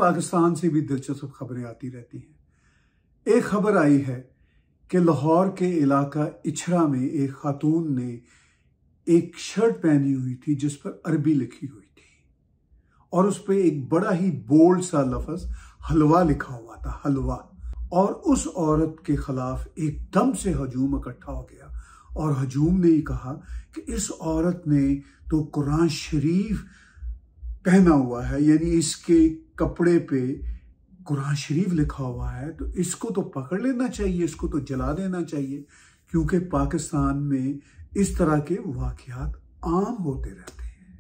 पाकिस्तान से भी दिलचस्प खबरें आती रहती हैं। एक खबर आई है कि लाहौर के इलाका इछरा में एक खातून ने एक शर्ट पहनी हुई थी जिस पर अरबी लिखी हुई थी और उस पर एक बड़ा ही बोल्ड सा लफ्ज हलवा लिखा हुआ था, हलवा। और उस औरत के खिलाफ एकदम से हजूम इकट्ठा हो गया और हजूम ने ही कहा कि इस औरत ने तो कुरान शरीफ पहना हुआ है, यानी इसके कपड़े पे कुरान शरीफ लिखा हुआ है, तो इसको तो पकड़ लेना चाहिए, इसको तो जला देना चाहिए, क्योंकि पाकिस्तान में इस तरह के वाकयात आम होते रहते हैं।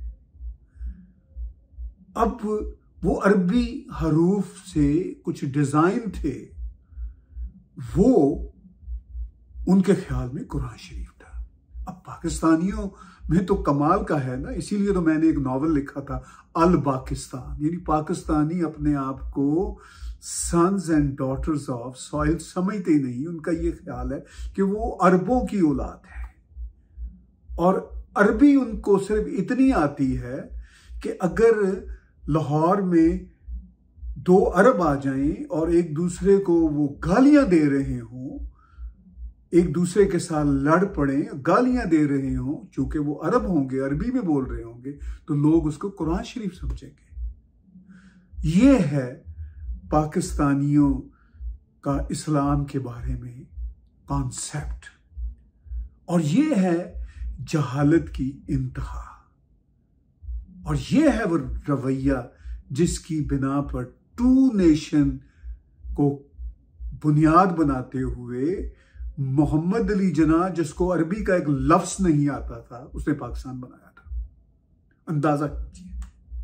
अब वो अरबी हरूफ से कुछ डिजाइन थे, वो उनके ख्याल में कुरान शरीफ था। अब पाकिस्तानियों में तो कमाल का है ना, इसीलिए तो मैंने एक नॉवल लिखा था अल पाकिस्तान, यानी पाकिस्तानी अपने आप को sons and daughters of soil समझते नहीं। उनका ये ख्याल है कि वो अरबों की औलाद है और अरबी उनको सिर्फ इतनी आती है कि अगर लाहौर में 2 अरब आ जाएं और एक दूसरे को वो गालियां दे रहे हों, एक दूसरे के साथ लड़ पड़े, गालियां दे रहे हों, चूंकि वो अरब होंगे, अरबी में बोल रहे होंगे, तो लोग उसको कुरान शरीफ समझेंगे। ये है पाकिस्तानियों का इस्लाम के बारे में कॉन्सेप्ट, और ये है जहालत की इंतहा, और ये है वो रवैया जिसकी बिना पर 2 नेशन को बुनियाद बनाते हुए मोहम्मद अली जिन्ना, जिसको अरबी का एक लफ्ज नहीं आता था, उसने पाकिस्तान बनाया था। अंदाजा कीजिए।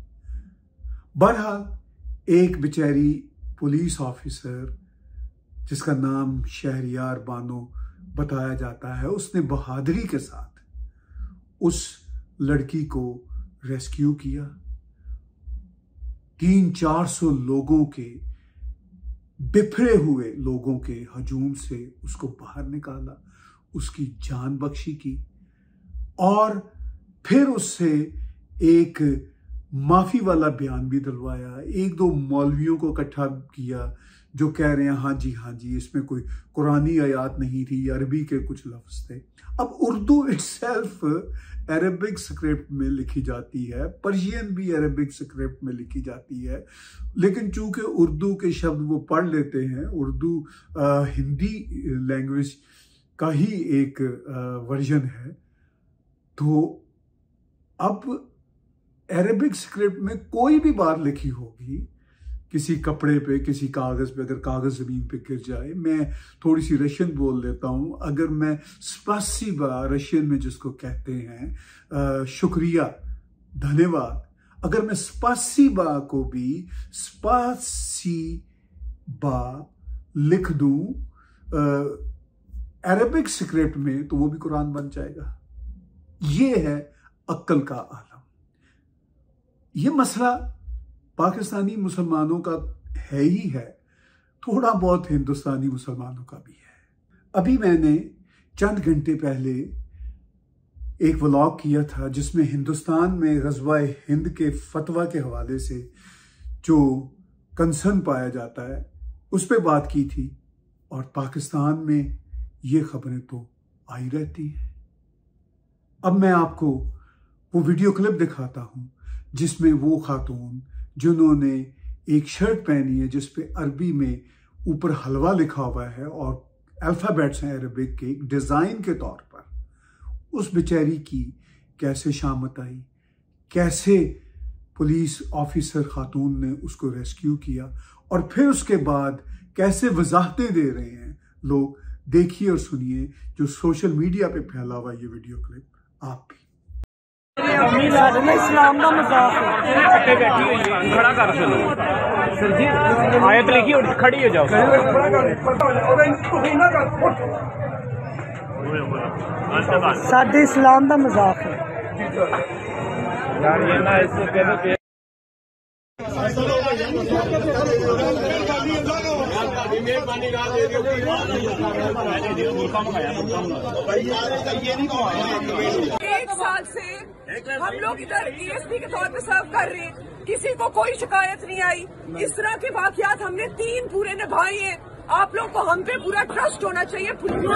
बहरहाल एक बेचारी पुलिस ऑफिसर जिसका नाम शहरियार बानो बताया जाता है, उसने बहादुरी के साथ उस लड़की को रेस्क्यू किया। 300-400 लोगों के, बिखरे हुए लोगों के हजूम से उसको बाहर निकाला, उसकी जान बख्शी की, और फिर उससे एक माफी वाला बयान भी दिलवाया। 1-2 मौलवियों को इकट्ठा किया जो कह रहे हैं हाँ जी इसमें कोई कुरानी आयात नहीं थी, अरबी के कुछ लफ्ज थे। अब उर्दू इटसेल्फ अरबिक स्क्रिप्ट में लिखी जाती है, पर्शियन भी अरबिक स्क्रिप्ट में लिखी जाती है, लेकिन चूंकि उर्दू के शब्द वो पढ़ लेते हैं, उर्दू हिंदी लैंग्वेज का ही एक वर्जन है, तो अब अरबिक स्क्रिप्ट में कोई भी बात लिखी होगी किसी कपड़े पे, किसी कागज पे, अगर कागज जमीन पे गिर जाए, मैं थोड़ी सी रशियन बोल लेता हूँ, अगर मैं स्पासिबा रशियन में जिसको कहते हैं शुक्रिया, धन्यवाद, अगर मैं स्पासिबा को भी स्पासिबा लिख दूं अरबिक स्क्रिप्ट में, तो वो भी कुरान बन जाएगा। ये है अक्ल का आलम। ये मसला पाकिस्तानी मुसलमानों का है ही है, थोड़ा बहुत हिंदुस्तानी मुसलमानों का भी है। अभी मैंने चंद घंटे पहले एक व्लॉग किया था जिसमें हिंदुस्तान में ग़ज़वा हिंद के फतवा के हवाले से जो कंसर्न पाया जाता है उस पर बात की थी, और पाकिस्तान में ये खबरें तो आई रहती हैं। अब मैं आपको वो वीडियो क्लिप दिखाता हूं जिसमें वो खातून जिन्होंने एक शर्ट पहनी है जिस पे अरबी में ऊपर हलवा लिखा हुआ है और अल्फ़ाबेट्स हैं अरबिक के डिज़ाइन के तौर पर, उस बेचारी की कैसे शामत आई, कैसे पुलिस ऑफिसर खातून ने उसको रेस्क्यू किया, और फिर उसके बाद कैसे वजाहतें दे रहे हैं लोग। देखिए और सुनिए जो सोशल मीडिया पे फैला हुआ ये वीडियो क्लिप आप भी। इस्लाम का मजाक है, बैठी हुई है, खड़ा कर सर जी, आयत लिखी और खड़ी हो जाओ। साडे इस्लाम का मजाक है यार, ये ना इससे मेहरबानी एक साल से हम लोग इधर ESP के तौर पे सर्व कर रहे हैं, किसी को कोई शिकायत नहीं आई। इस तरह के वाकयात हमने 3 पूरे निभाए हैं। आप लोग को हम पे पूरा ट्रस्ट होना चाहिए।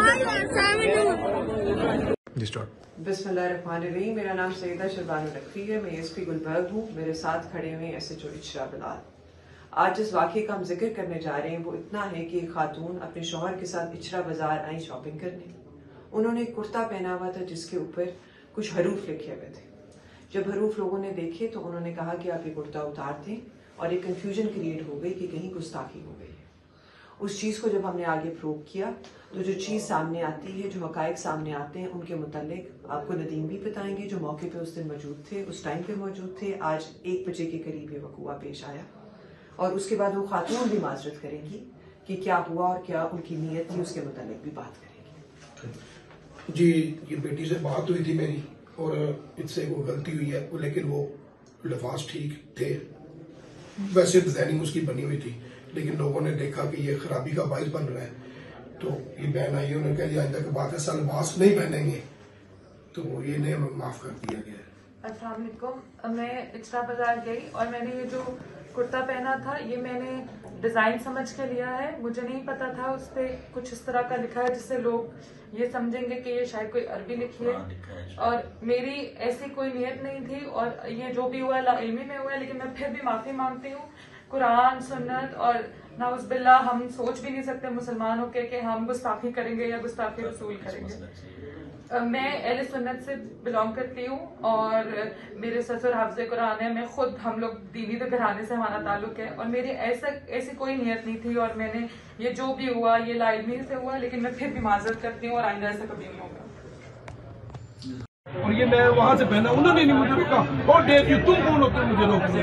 बिस्मिल्लाहिर्रहमानिर्रहीम। मेरा नाम सईदा शरबानो नकवी है। मैं ESP गुलबर्ग हूँ। मेरे साथ खड़े हुए SHO इशरा बिलाल। आज जिस वाक़े का हम जिक्र करने जा रहे हैं वो इतना है कि एक खातून अपने शौहर के साथ इचरा बाजार आई शॉपिंग करने। उन्होंने एक कुर्ता पहना हुआ था जिसके ऊपर कुछ हरूफ लिखे हुए थे। जब हरूफ लोगों ने देखे तो उन्होंने कहा कि आप ये कुर्ता उतार दें, और एक कंफ्यूजन क्रिएट हो गई कि कहीं गुस्ताखी हो गई है। उस चीज़ को जब हमने आगे प्रूव किया तो जो चीज़ सामने आती है, जो हकायक सामने आते हैं, उनके मुतालिक आपको नदीम भी बताएंगे जो मौके पे उस दिन मौजूद थे, उस टाइम पे मौजूद थे। आज 1 बजे के करीब ये वक़ुआ पेश आया और उसके बाद वो खातून भी माजरत करेंगी कि क्या हुआ और क्या उनकी नीयत थी, उसके मुतालिक भी बात करेंगी। जी, ये बेटी से बात हुई थी मेरी और इससे वो गलती हुई है, लेकिन वो लफाज ठीक थे। वैसे डिजाइनिंग उसकी बनी हुई थी, लेकिन लोगों ने देखा कि ये खराबी का बाइस बन रहा है, तो ये बहन आई, उन्होंने कहा आइंदा की बात ऐसा लिबास नहीं पहनेंगे, तो ये ने माफ कर दिया गया। अस्सलाम वालेकुम। मैं इचरा बाजार गई और मैंने ये जो कुर्ता पहना था ये मैंने डिज़ाइन समझ के लिया है। मुझे नहीं पता था उस पर कुछ इस तरह का लिखा है जिससे लोग ये समझेंगे कि ये शायद कोई अरबी लिखी है, और मेरी ऐसी कोई नियत नहीं थी। और ये जो भी हुआ लाइल्मी में हुआ है, लेकिन मैं फिर भी माफ़ी मांगती हूँ। कुरान, सुन्नत और नाउज़ुबिल्लाह, हम सोच भी नहीं सकते मुसलमान होकर कि हम गुस्ताखी करेंगे या गुस्ताखी रसूल करेंगे। मैं अहले सुन्नत से बिलोंग करती हूँ और मेरे ससुर हाफ़िज़े कुरान है। मैं खुद, हम लोग दीनी तो घराने से हमारा ताल्लुक है, और मेरी ऐसी कोई नियत नहीं थी। और मैंने ये जो भी हुआ ये लाइल्मी से हुआ, लेकिन मैं फिर भी माजरत करती हूँ और आइंदा ऐसा कभी नहीं होगा। और ये मैं वहाँ से पहना, उन्होंने नहीं मुझे रोका। और देख यू, तुम कौन होते मुझे रोकने?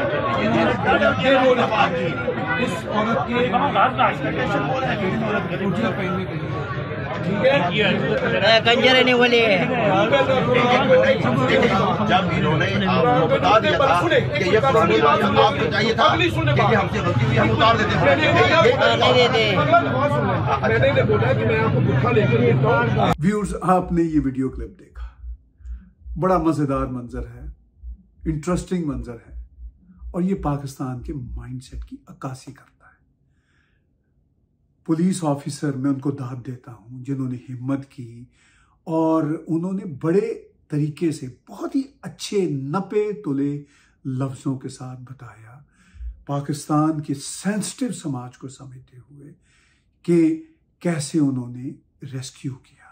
इस औरत के पहनने के लिए कंजर नहीं बोले। जब इन्होंने आपको बता दिया था कि ये पुरानी बात है, आपको चाहिए था कि ये हमसे गलती हुई, हम उतार देते मैंने बोला कि मैं आपको गुस्सा लेकर। व्यूअर्स, आपने ये वीडियो क्लिप देखा, बड़ा मजेदार मंजर है, इंटरेस्टिंग मंजर है, और ये पाकिस्तान के माइंडसेट की अक्कासी करता है। पुलिस ऑफिसर, मैं उनको दाद देता हूँ जिन्होंने हिम्मत की और उन्होंने बड़े तरीके से बहुत ही अच्छे नपे तुले लफ्ज़ों के साथ बताया, पाकिस्तान के सेंसिटिव समाज को समझते हुए, कि कैसे उन्होंने रेस्क्यू किया।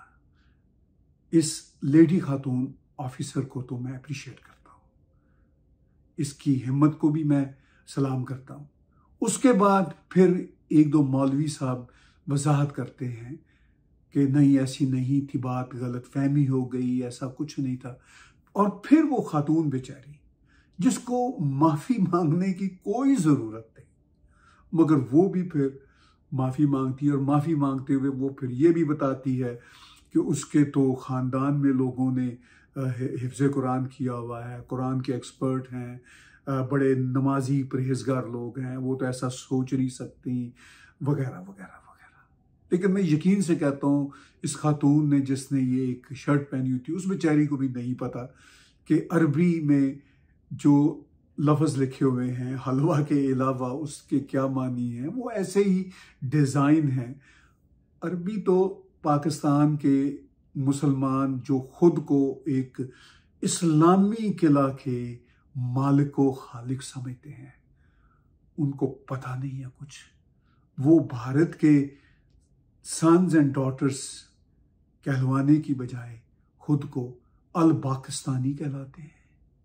इस लेडी खातून ऑफिसर को तो मैं अप्रिशिएट करता हूँ, इसकी हिम्मत को भी मैं सलाम करता हूँ। उसके बाद फिर 1-2 मौलवी साहब वजाहत करते हैं कि नहीं, ऐसी नहीं थी बात, गलत फहमी हो गई, ऐसा कुछ नहीं था। और फिर वो खातून बेचारी जिसको माफ़ी मांगने की कोई ज़रूरत नहीं, मगर वो भी फिर माफ़ी मांगती है, और माफ़ी मांगते हुए वो फिर ये भी बताती है कि उसके तो ख़ानदान में लोगों ने हिफ्ज़े कुरान किया हुआ है, कुरान के एक्सपर्ट हैं, बड़े नमाजी परहेजगार लोग हैं, वो तो ऐसा सोच नहीं सकती, वगैरह वगैरह वगैरह। लेकिन मैं यकीन से कहता हूँ, इस खातून ने जिसने ये एक शर्ट पहनी हुई थी, उस बेचारी को भी नहीं पता कि अरबी में जो लफ्ज़ लिखे हुए हैं हलवा के अलावा उसके क्या मानी हैं। वो ऐसे ही डिज़ाइन हैं। अरबी तो पाकिस्तान के मुसलमान जो खुद को एक इस्लामी किला के मालिक व खालिक समझते हैं, उनको पता नहीं है कुछ। वो भारत के सन्स एंड डॉटर्स कहलवाने की बजाय खुद को अल पाकिस्तानी कहलाते हैं।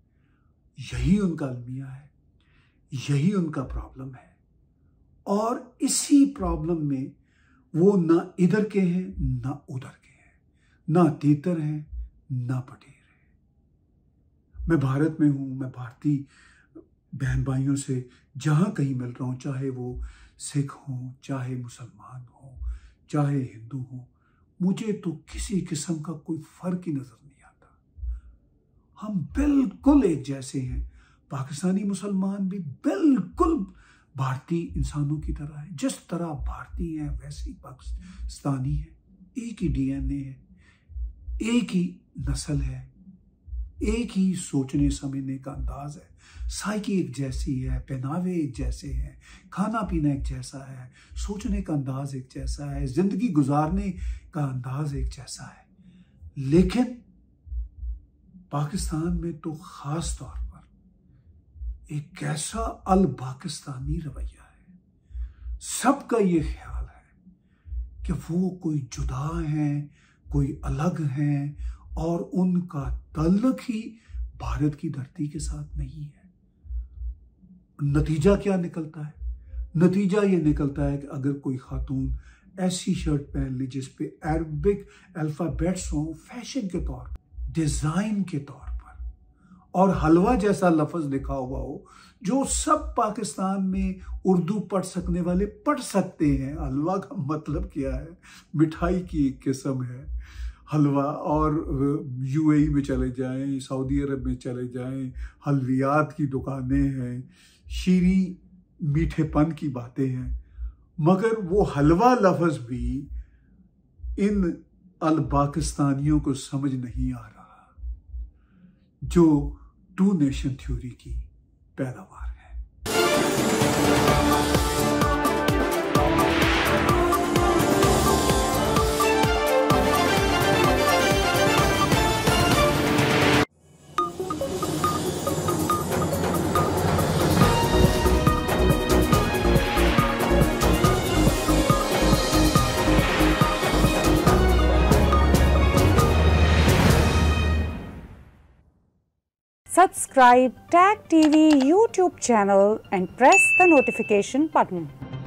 यही उनका अलमिया है, यही उनका प्रॉब्लम है, और इसी प्रॉब्लम में वो ना इधर के हैं ना उधर के हैं, ना तेतर हैं ना पटेर हैं। मैं भारत में हूँ, मैं भारतीय बहन भाइयों से जहाँ कहीं मिल रहा हूँ, चाहे वो सिख हों, चाहे मुसलमान हों, चाहे हिंदू हों, मुझे तो किसी किस्म का कोई फर्क ही नजर नहीं आता। हम बिल्कुल एक जैसे हैं। पाकिस्तानी मुसलमान भी बिल्कुल भारतीय इंसानों की तरह है। जिस तरह भारतीय हैं वैसे ही पाकिस्तानी है। एक ही डीएनए है, एक ही नस्ल है, एक ही सोचने समझने का अंदाज है, साइकी एक जैसी है, पहनावे एक जैसे हैं, खाना पीना एक जैसा है, सोचने का अंदाज एक जैसा है, जिंदगी गुजारने का अंदाज एक जैसा है। लेकिन पाकिस्तान में तो खास तौर पर एक ऐसा अल पाकिस्तानी रवैया है, सबका ये ख्याल है कि वो कोई जुदा हैं, कोई अलग हैं और उनका ताल्लुक ही भारत की धरती के साथ नहीं है। नतीजा क्या निकलता है? नतीजा ये निकलता है कि अगर कोई खातून ऐसी शर्ट पहन ली जिस पे अरबिक अल्फाबेट्स हों, फैशन के तौर पर, डिजाइन के तौर पर, और हलवा जैसा लफ्ज लिखा हुआ हो जो सब पाकिस्तान में उर्दू पढ़ सकने वाले पढ़ सकते हैं। हलवा का मतलब क्या है? मिठाई की एक किस्म है हलवा। और यूएई में चले जाएं, सऊदी अरब में चले जाएं, हलवियात की दुकानें हैं, शीरी मीठेपन की बातें हैं, मगर वो हलवा लफ्ज भी इन अल पाकिस्तानियों को समझ नहीं आ रहा जो टू नेशन थ्योरी की पैदावार है। Subscribe TAG TV YouTube channel and press the notification button.